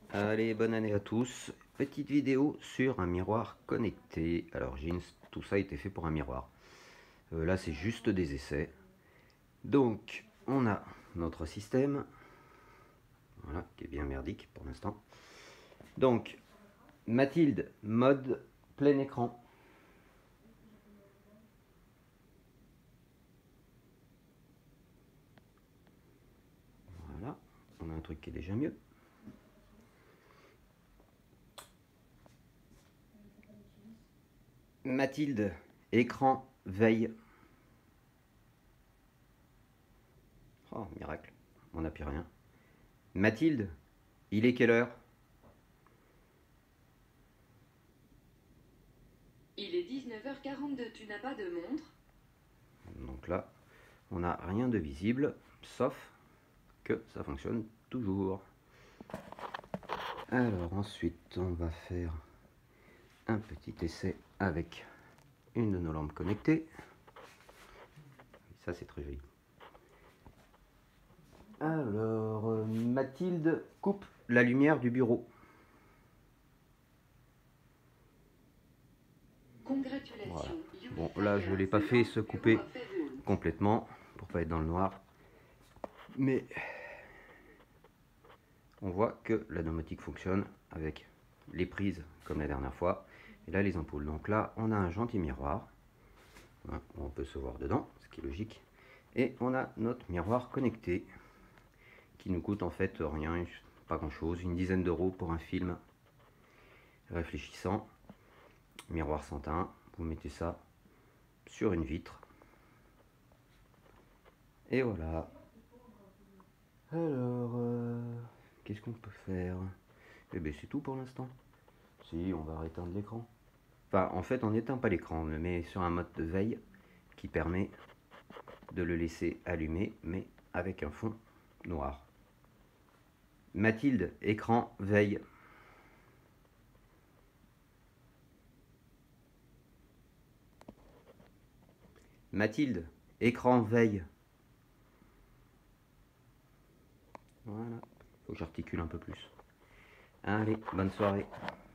Allez, bonne année à tous. Petite vidéo sur un miroir connecté. À l'origine, tout ça a été fait pour un miroir. Là, c'est juste des essais. Donc, on a notre système. Voilà, qui est bien merdique pour l'instant. Donc, Mathilde, mode plein écran. Voilà, on a un truc qui est déjà mieux. Mathilde, écran veille. Oh, miracle, on n'a plus rien. Mathilde, il est quelle heure? Il est 19h42, tu n'as pas de montre? Donc là, on n'a rien de visible, sauf que ça fonctionne toujours. Alors ensuite, on va faire un petit essai avec une de nos lampes connectées. Ça, c'est très joli. Alors, Mathilde coupe la lumière du bureau. Congratulations. Voilà. Bon, là, je ne l'ai pas fait se couper complètement pour pas être dans le noir. Mais on voit que la domotique fonctionne avec les prises comme la dernière fois. Et là, les ampoules. Donc là, on a un gentil miroir. Hein, on peut se voir dedans, ce qui est logique. Et on a notre miroir connecté qui nous coûte en fait rien, pas grand chose, une dizaine d'euros pour un film réfléchissant. Miroir sans teint, vous mettez ça sur une vitre. Et voilà. Alors, qu'est-ce qu'on peut faire? Eh bien, c'est tout pour l'instant. Si, on va éteindre l'écran. Enfin, en fait, on n'éteint pas l'écran, on le met sur un mode de veille qui permet de le laisser allumer, mais avec un fond noir. Mathilde, écran, veille. Mathilde, écran, veille. Voilà, faut que j'articule un peu plus. Allez, bonne soirée.